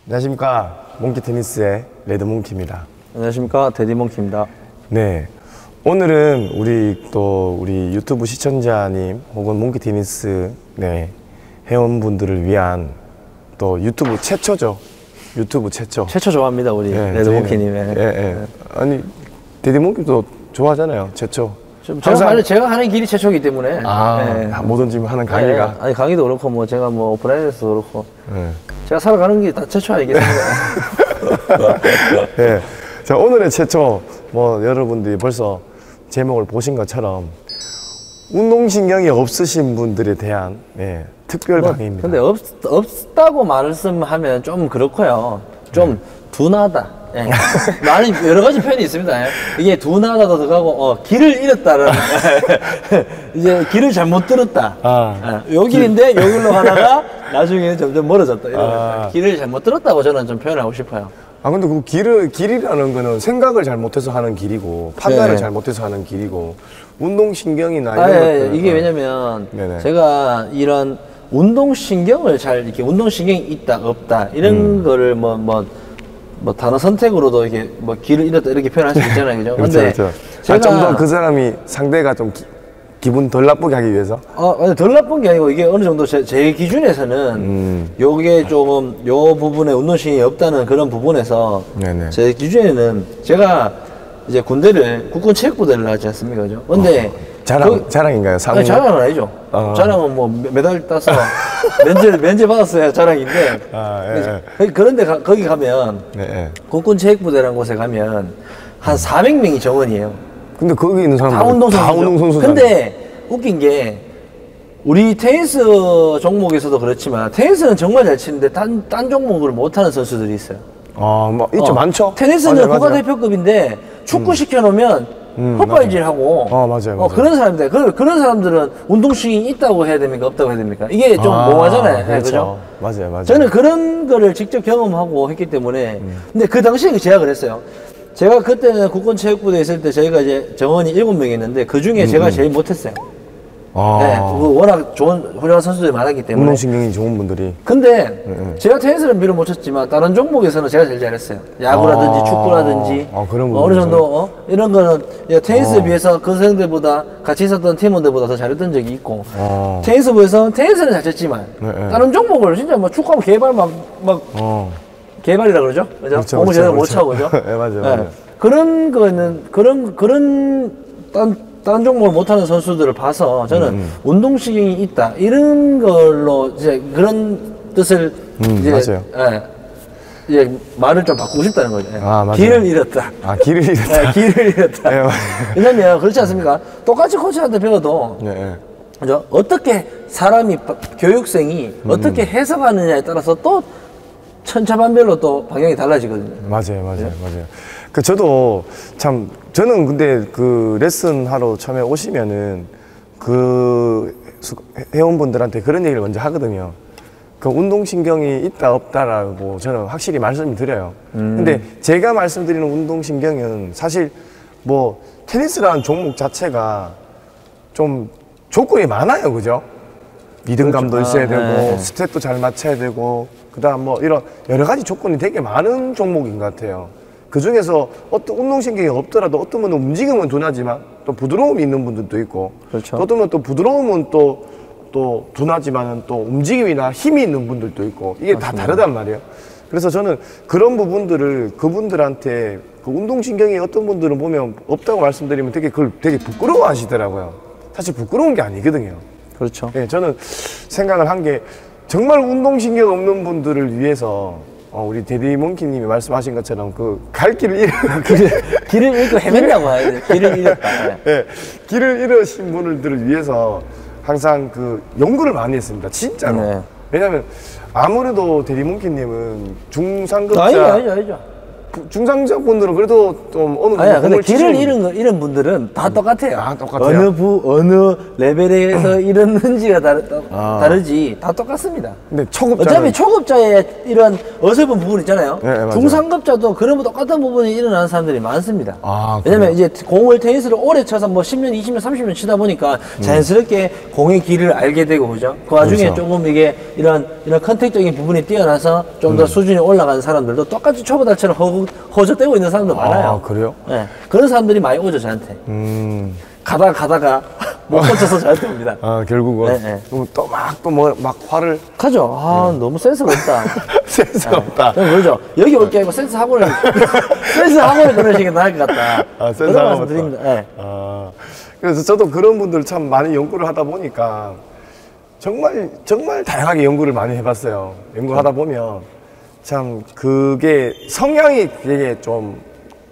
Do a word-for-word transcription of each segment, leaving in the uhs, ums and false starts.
안녕하십니까. 몽키 테니스의 레드몽키입니다. 안녕하십니까. 데디몽키입니다. 네. 오늘은 우리 또 우리 유튜브 시청자님 혹은 몽키 테니스 네, 회원분들을 위한 또 유튜브 최초죠. 유튜브 최초. 최초 좋아합니다, 우리 네, 레드몽키님의. 예, 예. 아니, 데디몽키도 좋아하잖아요. 최초. 좀 제가, 하는, 제가 하는 길이 최초이기 때문에. 아, 네. 뭐든지 하는 강의가. 네. 아니, 강의도 그렇고, 뭐, 제가 뭐, 오프라인에서도 그렇고. 네. 제가 살아가는 게 다 최초 아니겠습니까? 네. 자, 오늘의 최초, 뭐, 여러분들이 벌써 제목을 보신 것처럼, 운동신경이 없으신 분들에 대한, 네, 특별 뭐, 강의입니다. 근데 없, 없다고 말씀하면 좀 그렇고요. 좀 네. 둔하다. 예. 많은 여러 가지 표현이 있습니다. 이게 둔하다도 들어가고, 어, 길을 잃었다는, 이제 길을 잘못 들었다. 아. 예. 요 길인데, 요 길로 가다가 나중에는 점점 멀어졌다. 이런 아. 길을 잘못 들었다고 저는 좀 표현하고 싶어요. 아, 근데 그 길을, 길이라는 거는 생각을 잘못해서 하는 길이고, 판단을 네. 잘못해서 하는 길이고, 운동신경이나 이런 아, 것들. 예. 이게 왜냐면, 네네. 제가 이런 운동신경을 잘, 이렇게 운동신경이 있다, 없다, 이런 음. 거를 뭐, 뭐, 뭐 단어 선택으로도 이렇게 뭐 길을 잃었다 이렇게 표현할 수 있잖아요, 그죠? 그렇죠, 근데 그렇죠. 제가 좀 더 그 사람이 상대가 좀 기, 기분 덜 나쁘게 하기 위해서. 어, 덜 나쁜 게 아니고 이게 어느 정도 제, 제 기준에서는 음. 요게 조금 요 부분에 운동신경이 없다는 그런 부분에서 네네. 제 기준에는 제가 이제 군대를 국군 체육부대를 나왔지 않습니까, 그죠? 근데 어, 자랑 그, 자랑인가요? 아니, 자랑은 아니죠. 어. 자랑은 뭐 메달 따서 면제 면제 받았어야 자랑인데. 아, 예, 예. 그런데 가, 거기 가면 예, 예. 국군 체육부대라는 곳에 가면 한 음. 사백 명이 정원이에요. 근데 거기 있는 사람들 다 운동선수. 다 운동선수. 근데 웃긴 게 우리 테니스 종목에서도 그렇지만 테니스는 정말 잘 치는데 딴, 딴 종목을 못하는 선수들이 있어요. 아, 뭐 있죠. 어. 많죠. 테니스는 국가대표급인데 축구 음. 시켜놓으면 음, 헛발질하고 어, 맞아요, 맞아요. 어, 그런 사람들 그, 그런 사람들은 운동신경이 있다고 해야 됩니까 없다고 해야 됩니까? 이게 좀 아, 모호하잖아요. 그렇죠. 그죠? 맞아요, 맞아요. 저는 그런 거를 직접 경험하고 했기 때문에 음. 근데 그 당시에 제약을 했어요. 제가 그때는 국군체육부대에 있을 때 저희가 이제 정원이 일곱 명이 있는데 그 중에 음, 제가 음. 제일 못했어요. 아. 네, 워낙 좋은 훌륭한 선수들이 많았기 때문에 운동신경이 좋은 분들이. 근데 네. 제가 테니스는 비록 못 쳤지만 다른 종목에서는 제가 제일 잘했어요. 야구라든지 아. 축구라든지 아, 그런 어, 어느 정도 어? 이런 거는 테니스에 아. 비해서 그 선생들보다 같이 있었던 팀원들보다 더 잘했던 적이 있고 아. 테니스부에서는 테니스는 잘 쳤지만 네, 네. 다른 종목을 진짜 뭐 축구하면 개발 막, 막 어. 개발이라 그러죠? 그죠? 그렇죠, 공을 제대로 그렇죠. 못 차고 그죠? 네, 맞아요, 네. 맞아요. 그런 거는 그런 그런 딴 다른 종목을 못하는 선수들을 봐서 저는 음. 운동신경이 있다 이런 걸로 이제 그런 뜻을 음, 이제, 맞아요. 예, 이제 말을 좀 바꾸고 싶다는 거죠. 아, 맞아요. 길을 잃었다. 아, 길을 잃었다. 예, 길을 잃었다. 네, 왜냐면 그렇지 않습니까? 똑같이 코치한테 배워도 네. 그죠? 어떻게 사람이 교육생이 음. 어떻게 해석하느냐에 따라서 또 천차만별로 또 방향이 달라지거든요. 맞아요, 맞아요, 네? 맞아요. 그 저도 참 저는 근데 그 레슨 하러 처음에 오시면은 그 회원분들한테 그런 얘기를 먼저 하거든요. 그 운동신경이 있다 없다라고 저는 확실히 말씀을 드려요. 음. 근데 제가 말씀드리는 운동신경은 사실 뭐 테니스라는 종목 자체가 좀 조건이 많아요, 그죠? 리듬감도 그렇죠. 있어야 아, 되고 네. 스텝도 잘 맞춰야 되고 그다음 뭐 이런 여러 가지 조건이 되게 많은 종목인 것 같아요. 그 중에서 어떤 운동신경이 없더라도 어떤 분은 움직임은 둔하지만 또 부드러움이 있는 분들도 있고 그렇죠. 또 어떤 분은 또 부드러움은 또, 또 둔하지만은 또 움직임이나 힘이 있는 분들도 있고 이게 맞습니다. 다 다르단 말이에요. 그래서 저는 그런 부분들을 그분들한테 그 운동신경이 어떤 분들은 보면 없다고 말씀드리면 되게 그걸 되게 부끄러워 하시더라고요. 사실 부끄러운 게 아니거든요. 그렇죠. 네, 저는 생각을 한 게 정말 운동신경 없는 분들을 위해서 어, 우리 데디몽키님이 말씀하신 것처럼 그 갈 길을 잃 길을, 길을 잃고 헤맨다고 해야 돼. 길을 잃었다. 네. 네, 길을 잃으신 분들을 위해서 항상 그 연구를 많이 했습니다. 진짜로. 네. 왜냐면 아무래도 데디몽키님은 중상급자 아니죠, 아니죠, 아니죠. 중상자분들은 그래도 좀 어느 정도 아니야, 근데 공을 길을 치시는- 잃은, 거- 잃은 분들은 다 똑같아요. 아, 똑같아요? 어느 부, 어느 레벨에서 잃었는지가 다르, 아. 다르지. 다 똑같습니다. 근데 초급자는 어차피 초급자의 이런 어설픈 부분 있잖아요. 네, 네, 맞아요. 중상급자도 그런 똑같은 부분이 일어나는 사람들이 많습니다. 아, 왜냐면 이제 공을 테니스를 오래 쳐서 뭐 십 년, 이십 년, 삼십 년 치다 보니까 자연스럽게 공의 길을 알게 되고, 그죠? 그 와중에 그렇죠. 조금 이게 이런, 이런 컨택적인 부분이 뛰어나서 좀 음. 더 수준이 올라가는 사람들도 똑같이 초보자처럼 허, 허저대고 있는 사람도 많아요. 아, 그래요? 네. 그런 사람들이 많이 오죠, 저한테. 음. 가다가 가다가 못 꽂혀서 저한테 옵니다. 아, 결국은 네, 네. 또 막 또 뭐 막 화를 가죠. 아, 너무 센스가 없다. 센스가 없다. 네, 그러죠. 여기 올 게 아니고 센스 학원을, 센스 학원을 끊으시는 게 나을 것 같다. 아, 센스 그런 하나 말씀 드립니다. 네. 아, 그래서 저도 그런 분들 참 많이 연구를 하다 보니까 정말 정말 다양하게 연구를 많이 해봤어요. 연구하다 보면 참 그게 성향이 되게 좀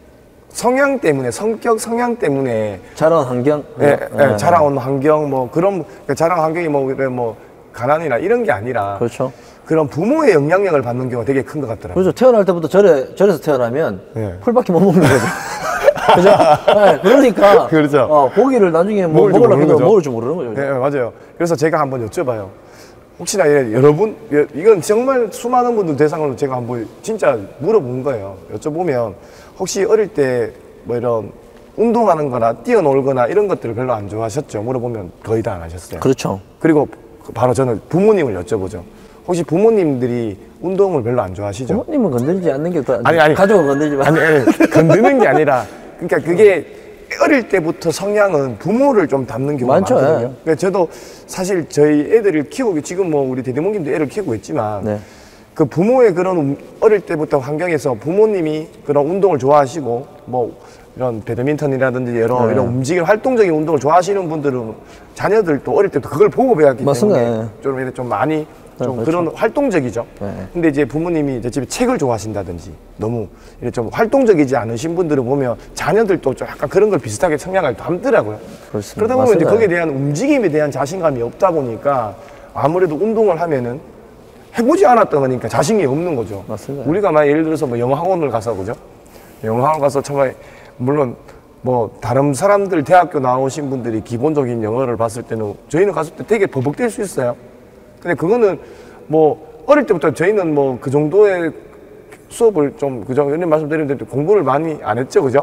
성향 때문에 성격 성향 때문에 자라온 환경. 예, 네. 예, 자라온 환경 뭐 그런 그러니까 자라온 환경이 뭐, 그래 뭐 가난이나 이런 게 아니라 그렇죠. 그런 부모의 영향력을 받는 경우가 되게 큰 것 같더라고요. 그렇죠. 태어날 때부터 절에, 절에서 태어나면 네. 풀밖에 못 먹는 거죠. 그죠? 네, 그러니까. 그렇죠. 어, 고기를 나중에 뭐 먹을 줄 먹으려고 모르는 해도 거죠. 먹을 줄 모르는 거죠. 네, 맞아요. 그래서 제가 한번 여쭤봐요. 혹시나 예, 여러분, 예, 이건 정말 수많은 분들 대상으로 제가 한번 진짜 물어본 거예요. 여쭤보면 혹시 어릴 때 뭐 이런 운동하는 거나 뛰어놀거나 이런 것들을 별로 안 좋아하셨죠? 물어보면 거의 다 안 하셨어요. 그렇죠. 그리고 바로 저는 부모님을 여쭤보죠. 혹시 부모님들이 운동을 별로 안 좋아하시죠? 부모님은 건들지 않는 게 더. 아니, 아니. 가족은 건들지 마. 아니, 아니, 건드는 게 아니라, 그러니까 그게 어릴 때부터 성향은 부모를 좀 닮는 경우가 많죠, 많거든요. 예. 그러니까 저도 사실 저희 애들을 키우고, 지금 뭐 우리 대대모님도 애를 키우고 있지만, 네. 그 부모의 그런 음- 어릴 때부터 환경에서 부모님이 그런 운동을 좋아하시고, 뭐 이런 배드민턴이라든지 여러 네. 이런 움직임, 활동적인 운동을 좋아하시는 분들은 자녀들도 어릴 때부터 그걸 보고 배웠기 맞습니다. 때문에 예. 좀 이렇게 좀 많이 좀 그렇죠. 그런 활동적이죠. 네. 근데 이제 부모님이 이제 집에 책을 좋아하신다든지 너무 이렇게 좀 활동적이지 않으신 분들을 보면 자녀들도 좀 약간 그런 걸 비슷하게 성향을 닮더라고요. 그렇습니다. 그러다 보면 이제 맞습니다. 거기에 대한 움직임에 대한 자신감이 없다 보니까 아무래도 운동을 하면은 해보지 않았던 거니까 자신이 없는 거죠. 맞습니다. 우리가 막 예를 들어서 뭐 영어 학원을 가서 그죠? 영어 학원 가서 정말 물론 뭐 다른 사람들 대학교 나오신 분들이 기본적인 영어를 봤을 때는 저희는 갔을 때 되게 버벅댈 수 있어요. 근데 그거는 뭐 어릴 때부터 저희는 뭐 그 정도의 수업을 좀 그죠? 이런 말씀드리는데 공부를 많이 안 했죠, 그죠?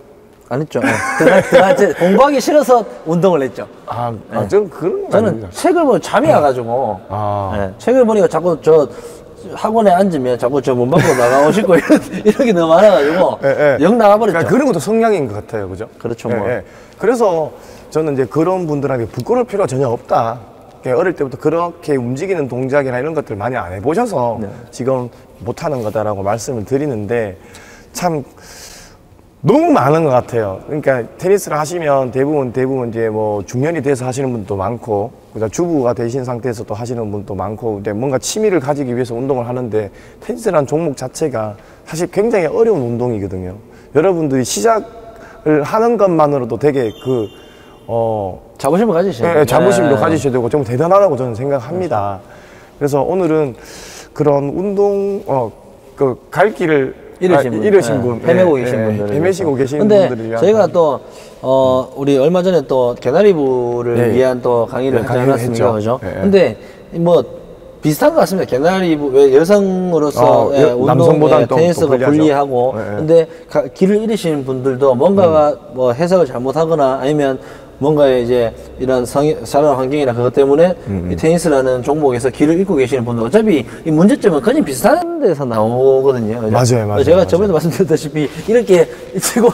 안 했죠. 네. 들어가, 들어가, 공부하기 싫어서 운동을 했죠. 아, 아 저는 그런 건 저는 아닙니다. 책을 보면 잠이 와가지고. 아. 네, 책을 보니까 자꾸 저 학원에 앉으면 자꾸 저 문 밖으로 나가고 싶고 이런, 이런 게 너무 많아가지고. 예, 예. 영 나가버렸죠. 그러니까 그런 것도 성향인 것 같아요, 그죠? 그렇죠, 예, 뭐. 예. 그래서 저는 이제 그런 분들한테 부끄러울 필요가 전혀 없다. 그냥 어릴 때부터 그렇게 움직이는 동작이나 이런 것들 많이 안 해보셔서 네. 지금 못하는 거다라고 말씀을 드리는데 참 너무 많은 것 같아요. 그러니까 테니스를 하시면 대부분 대부분 이제 뭐 중년이 돼서 하시는 분도 많고, 그다음 주부가 되신 상태에서 또 하시는 분도 많고, 근데 뭔가 취미를 가지기 위해서 운동을 하는데 테니스라는 종목 자체가 사실 굉장히 어려운 운동이거든요. 여러분들이 시작을 하는 것만으로도 되게 그 어. 자부심을 가지셔야 예, 돼요. 자부심도 네. 가지셔야 되고 좀 대단하다고 저는 생각합니다. 그래서 오늘은 그런 운동 어 그 갈 길을 잃으신 아, 분, 잃으신 예, 분, 헤매고 예, 계신 예, 분들, 헤매시고 계신 근데 분들을 위한 저희가 또 어, 우리 얼마 전에 또 개나리부를 예, 예. 위한 또 강의를 예, 하지 강의를 않았습니까, 했죠. 그죠? 예, 예. 근데 뭐 비슷한 것 같습니다. 개나리부 왜 여성으로서 어, 예, 여- 운동, 남성보다는 예, 또- 테니스가 또 불리하죠. 불리하고, 예, 예. 근데 가- 길을 잃으신 분들도 뭔가가 뭐 해석을 잘못하거나 아니면 뭔가의 이제 이런 성, 자라는 환경이나 그것 때문에 음, 이 테니스라는 종목에서 길을 잃고 계시는 분들 어차피 이 문제점은 거의 비슷한 데서 나오거든요. 그죠? 맞아요, 맞아요, 제가 맞아요. 저번에도 말씀드렸다시피 이렇게 치고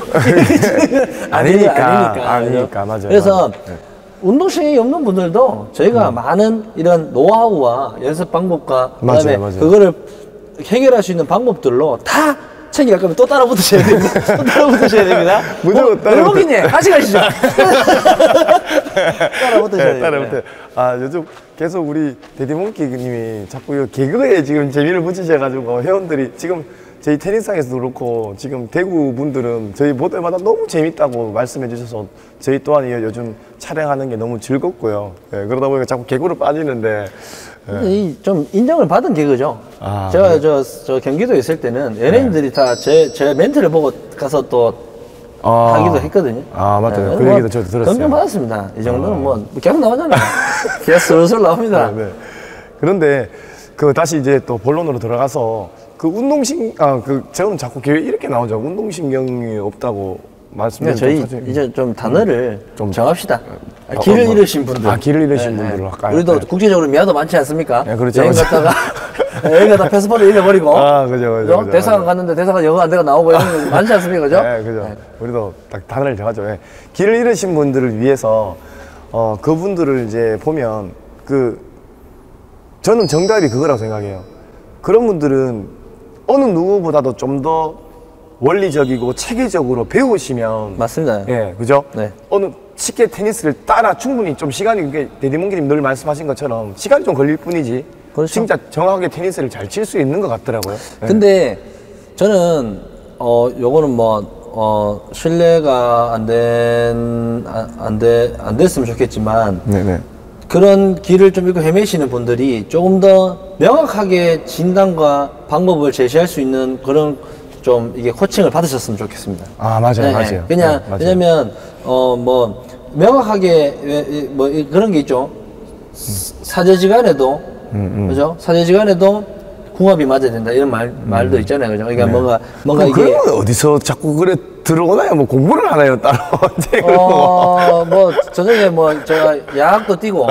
아니니까, 그죠? 아니니까, 맞아요, 그래서 맞아요. 네. 운동신경이 없는 분들도 저희가 많은 이런 노하우와 연습 방법과 맞아요, 그다음에 맞아요. 그거를 해결할 수 있는 방법들로 다 책이 가까우면 또 따라 붙으셔야 됩니다. 또 따라 붙으셔야 됩니다. 무조건 따라 붙- 을목이님 같이 가시죠. 따라 붙으셔야 네, 됩니다. 따라붙어요. 아, 요즘 계속 우리 데디몽키님이 자꾸 이 개그에 지금 재미를 붙이셔가지고 회원들이 지금 저희 테니스장에서도 그렇고 지금 대구 분들은 저희 볼 때마다 너무 재밌다고 말씀해 주셔서 저희 또한 요즘 촬영하는 게 너무 즐겁고요. 예, 그러다 보니까 자꾸 개구로 빠지는데 예. 이 좀 인정을 받은 개그죠. 아, 제가 그래. 저, 저 경기도에 있을 때는 연예인들이 다 제 제 멘트를 보고 가서 또 아, 하기도 했거든요. 아 맞다. 네, 그 뭐 얘기도 저도 들었어요. 감명 받았습니다. 이 정도는 뭐 계속 나오잖아요. 계속 슬슬 나옵니다. 네, 네. 그런데 그 다시 이제 또 본론으로 들어가서 그 운동신 아그 저는 자꾸 기회 이렇게 나오죠. 운동신경이 없다고 말씀드린 그러니까 저희 이제 좀 단어를 좀 정합시다. 어, 길을 뭐, 잃으신 분들. 아 길을 잃으신 분들로 할까요? 우리도 네. 국제적으로 미아도 많지 않습니까? 네, 그렇죠. 여행 갔다가 여행 갔다 패스포트 잃어버리고. 아 그죠 그죠. 그죠, 대사관 그죠. 갔는데 대사관 영어 안 되고 나오고 이런 거 많지 않습니까? 그죠? 네, 그죠. 우리도 딱 단어를 정하죠. 예. 길을 잃으신 분들을 위해서 어 그분들을 이제 보면 그 저는 정답이 그거라고 생각해요. 그런 분들은 어느 누구보다도 좀 더 원리적이고 체계적으로 배우시면 맞습니다. 예, 그죠? 네. 어느 쉽게 테니스를 따라 충분히 좀 시간이 이게 대디몽기님 늘 말씀하신 것처럼 시간이 좀 걸릴 뿐이지. 그렇죠. 진짜 정확하게 테니스를 잘 칠 수 있는 것 같더라고요. 예. 근데 저는 어 요거는 뭐 어 신뢰가 안된안돼안 됐으면 좋겠지만 네네. 그런 길을 좀 잃고 헤매시는 분들이 조금 더 명확하게 진단과 방법을 제시할 수 있는 그런 좀 이게 코칭을 받으셨으면 좋겠습니다. 아 맞아요, 네, 맞아요. 그냥 네, 맞아요. 왜냐면 어 뭐 명확하게 왜- 이- 뭐 이- 그런 게 있죠. 사제지간에도 음, 그죠? 사제지간에도 궁합이 맞아야 된다 이런 말 말도 있잖아요, 그죠? 그러니까 뭔가 뭔가 음. 그럼 이게 그런 건 어디서 자꾸 그래 들어오나요? 뭐 공부를 하나요 따로? 언제 그런 거? 어, 뭐, 저녁에 뭐, 제가 야학도 뛰고,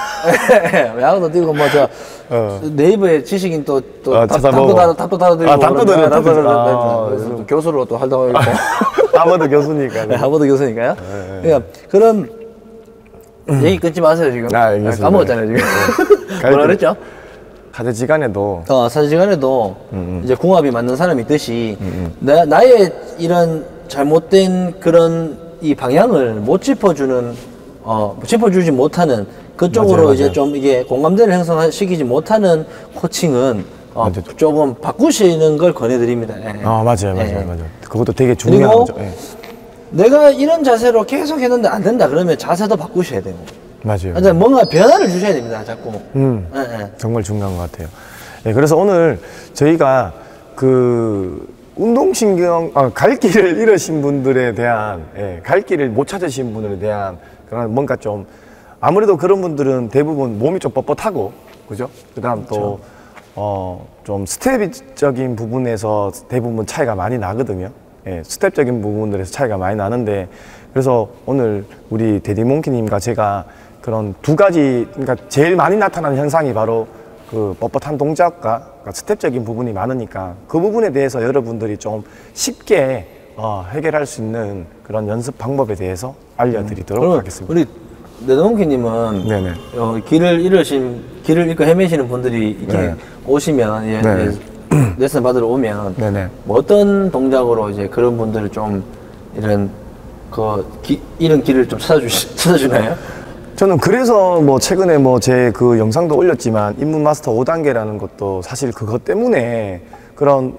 야학도 뛰고, 뭐, 저, 어. 네이버에 지식인 또, 또, 아, 답, 찾아보고. 답도 달아, 답도 달아드리고. 아, 답도 그러는데, 달아- 답도 답도- 달아- 아, 그래서 그래서- 또 교수로 또 활동하고 있고. 아무도 교수니까. 네, 하버드 교수니까요. 그러니까, 그런, 얘기 끊지 마세요, 지금. 아, 알겠습니다. 까먹었잖아요, 지금. 뭐라 그랬죠? 사제지간에도 어, 사제지간에도 음, 이제 궁합이 맞는 사람이 있듯이 나, 나의 이런 잘못된 그런 이 방향을 못 짚어주는 어 짚어주지 못하는 그쪽으로 맞아요, 이제 맞아요. 좀 이게 공감대를 형성시키지 못하는 코칭은 어, 맞아요. 조금 바꾸시는 걸 권해드립니다. 예. 아 맞아요, 맞아요, 예. 맞아요. 그것도 되게 중요한 그리고 거죠. 예. 내가 이런 자세로 계속 했는데 안 된다 그러면 자세도 바꾸셔야 되고 맞아요. 그러니까 뭔가 변화를 주셔야 됩니다. 자꾸. 음. 예, 예. 정말 중요한 것 같아요. 예, 그래서 오늘 저희가 그 운동신경, 아, 갈 길을 잃으신 분들에 대한, 예, 갈 길을 못 찾으신 분들에 대한 그런 뭔가 좀 아무래도 그런 분들은 대부분 몸이 좀 뻣뻣하고, 그죠? 그 다음 또, 어, 좀 스텝적인 부분에서 대부분 차이가 많이 나거든요. 예, 스텝적인 부분들에서 차이가 많이 나는데, 그래서 오늘 우리 데디몽키님과 제가 그런 두 가지, 그러니까 제일 많이 나타나는 현상이 바로 그 뻣뻣한 동작과 그러니까 스텝적인 부분이 많으니까 그 부분에 대해서 여러분들이 좀 쉽게 어, 해결할 수 있는 그런 연습 방법에 대해서 알려드리도록 그럼 하겠습니다. 우리 내동키님은 네네. 어, 길을 잃으신 길을 잃고 헤매시는 분들이 이렇게 네. 오시면 예, 네. 예, 레슨 받으러 오면 네네. 뭐 어떤 동작으로 이제 그런 분들을 좀 이런 그 기, 잃은 길을 좀 찾아주 찾아주나요? 저는 그래서 뭐 최근에 뭐 제 그 영상도 올렸지만 입문 마스터 오 단계라는 것도 사실 그것 때문에 그런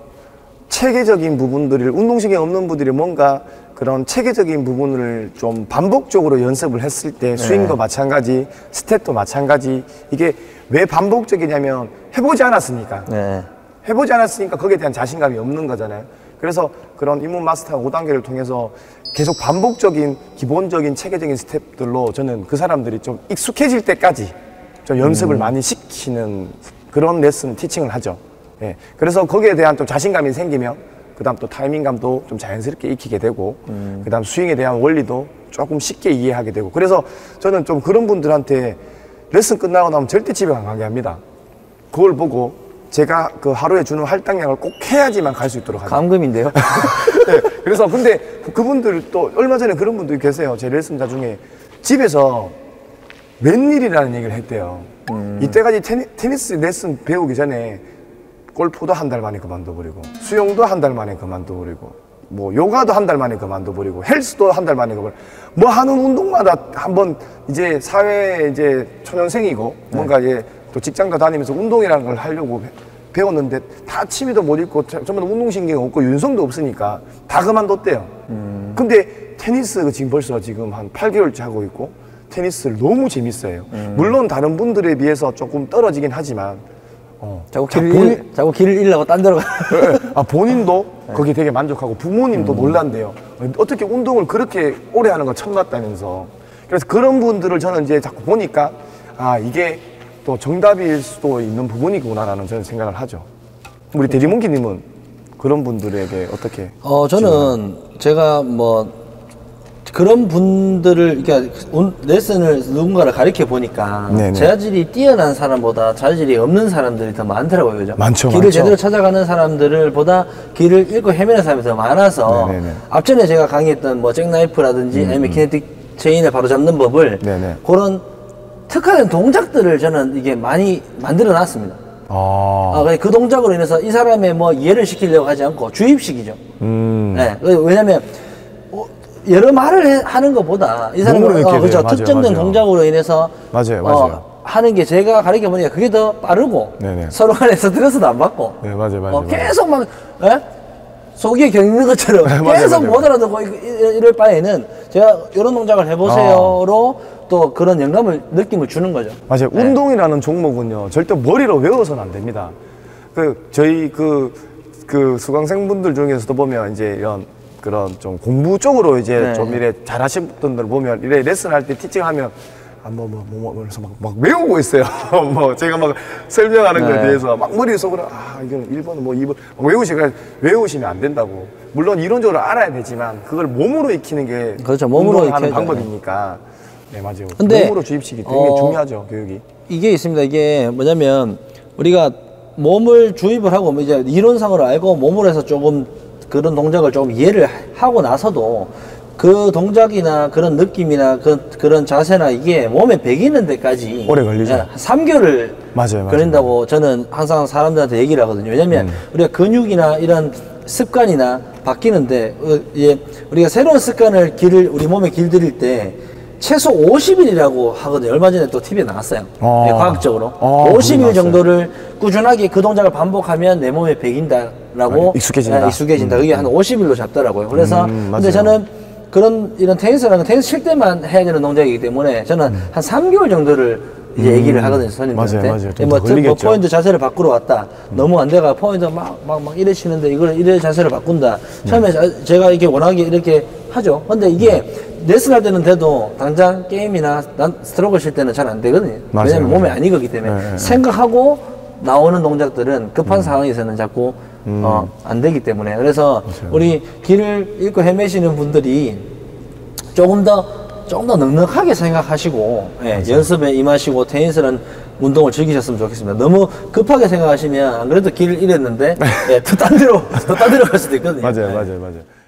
체계적인 부분들을 운동신경 없는 분들이 뭔가 그런 체계적인 부분을 좀 반복적으로 연습을 했을 때 스윙도 마찬가지, 스텝도 마찬가지 이게 왜 반복적이냐면 해보지 않았으니까 네. 해보지 않았으니까 거기에 대한 자신감이 없는 거잖아요. 그래서 그런 입문 마스터 오 단계를 통해서 계속 반복적인 기본적인 체계적인 스텝들로 저는 그 사람들이 좀 익숙해질 때까지 좀 연습을 음. 많이 시키는 그런 레슨 티칭을 하죠. 예. 그래서 거기에 대한 좀 자신감이 생기면 그다음 또 타이밍감도 좀 자연스럽게 익히게 되고 음. 그다음 스윙에 대한 원리도 조금 쉽게 이해하게 되고 그래서 저는 좀 그런 분들한테 레슨 끝나고 나면 절대 집에 안 가게 합니다. 그걸 보고 제가 그 하루에 주는 할당량을 꼭 해야지만 갈 수 있도록 하죠. 감금인데요. 네, 그래서 근데 그분들 또 얼마 전에 그런 분들이 계세요. 제 레슨자 중에 집에서 웬일이라는 얘기를 했대요. 음. 이때까지 테니, 테니스 레슨 배우기 전에 골프도 한 달 만에 그만둬버리고 수영도 한 달 만에 그만둬버리고 뭐 요가도 한 달 만에 그만둬버리고 헬스도 한 달 만에 그만둬버리고 뭐 하는 운동마다 한번 이제 사회 이제 초년생이고 뭔가 이제 또 직장도 다니면서 운동이라는 걸 하려고 배웠는데 다 취미도 못 읽고 전부 다 운동신경 없고 윤성도 없으니까 다 그만뒀대요. 음. 근데 테니스 지금 벌써 지금 한 팔 개월째 하고 있고 테니스를 너무 재밌어요. 음. 물론 다른 분들에 비해서 조금 떨어지긴 하지만 어. 자꾸 길을, 본인, 잃, 자꾸 길을 잃으려고 딴 데로 가. 아, 본인도 네. 거기에 되게 만족하고 부모님도 음. 놀란대요. 어떻게 운동을 그렇게 오래 하는 건 처음 같다면서. 그래서 그런 분들을 저는 이제 자꾸 보니까 아, 이게 또 정답일 수도 있는 부분이구나라는 저는 생각을 하죠. 우리 대리몽키님은 그런 분들에게 어떻게? 어, 저는 지원하나요? 제가 뭐 그런 분들을, 그러니까 레슨을 누군가를 가르쳐 보니까 네네. 자질이 뛰어난 사람보다 자질이 없는 사람들이 더 많더라고요. 그죠? 많죠. 길을 많죠. 제대로 찾아가는 사람들을 보다 길을 잃고 헤매는 사람이 더 많아서 네네네. 앞전에 제가 강의했던 뭐 잭나이프라든지 음. 아니면 키네틱 체인을 바로 잡는 법을 네네. 그런 특화된 동작들을 저는 이게 많이 만들어 놨습니다. 아, 아 그 동작으로 인해서 이 사람의 뭐 이해를 시키려고 하지 않고 주입식이죠. 음. 네. 왜냐면 여러 말을 해, 하는 것보다 이 사람은 어, 그렇죠. 맞아요, 특정된 맞아요. 동작으로 인해서 맞아요, 맞아요. 어, 하는 게 제가 가르쳐 보니까 그게 더 빠르고 네네. 서로 간에 스트레스도 안 받고 네, 맞아요, 맞아요. 어, 계속 막 에? 속에 겪는 것처럼 맞아요, 계속 맞아요. 못 알아듣고 이럴 바에는 제가 이런 동작을 해보세요로 아. 또 그런 영감을 느낌을 주는 거죠. 맞아요. 네. 운동이라는 종목은요 절대 머리로 외워서는 안 됩니다. 그 저희 그, 그 수강생분들 중에서도 보면 이제 이런 그런 좀 공부 쪽으로 이제 네. 좀 이래 잘하신 분들 보면 이래 레슨 할 때 티칭하면 아 뭐 뭐 뭐 뭐 그래서 막, 막 외우고 있어요. 뭐 제가 막 설명하는 네. 거에 대해서 막 머릿속으로 아 이거는 일 번 뭐 이 번 외우시면 외우시면 안 된다고. 물론 이론적으로 알아야 되지만 그걸 몸으로 익히는 게 그렇죠. 몸으로 하는 방법이니까. 네 맞아요. 근데 몸으로 주입식이 되게 어, 중요하죠 교육이. 이게 있습니다. 이게 뭐냐면 우리가 몸을 주입을 하고 이제 이론상으로 알고 몸으로 해서 조금 그런 동작을 조금 이해를 하고 나서도 그 동작이나 그런 느낌이나 그, 그런 자세나 이게 몸에 배기는 데까지 오래 걸리죠. 삼 개월을 맞아요, 걸린다고 맞아요. 저는 항상 사람들한테 얘기를 하거든요. 왜냐면 음. 우리가 근육이나 이런 습관이나 바뀌는데 예, 우리가 새로운 습관을 길을 우리 몸에 길들일 때 최소 오십 일이라고 하거든요. 얼마 전에 또 티비에 나왔어요. 아. 네, 과학적으로. 아, 오십 일 정도를 꾸준하게 그 동작을 반복하면 내 몸에 배긴다라고. 아, 익숙해진다. 네, 익숙해진다. 음. 그게 한 오십 일로 잡더라고요. 그래서, 음, 근데 저는 그런, 이런 테니스라는 건 테니스 칠 때만 해야 되는 동작이기 때문에 저는 음. 한 삼 개월 정도를 이제 음. 얘기를 하거든요, 선생님들한테. 맞아요, 맞아요. 뭐, 뭐 포인트 자세를 바꾸러 왔다. 음. 너무 안 돼가 포인트 막, 막, 막 이래 치는데 이걸 이래 자세를 바꾼다. 음. 처음에 자, 제가 이렇게 원하게 이렇게 하죠. 근데 이게 음. 레슨 할 때는 돼도 당장 게임이나 난 스트로크 칠 때는 잘 안 되거든요. 맞아요, 왜냐면 맞아요. 몸에 안 익었기 때문에. 네, 네. 생각하고 나오는 동작들은 급한 음. 상황에서는 자꾸 음. 어, 안 되기 때문에. 그래서 맞아요. 우리 길을 잃고 헤매시는 분들이 조금 더 조금 더 넉넉하게 생각하시고 예, 연습에 임하시고 테니스라는 운동을 즐기셨으면 좋겠습니다. 너무 급하게 생각하시면 안 그래도 길을 잃었는데 예, 또 딴 데로 또 딴 데로 갈 수도 있거든요. 맞아요, 예. 맞아요, 맞아요.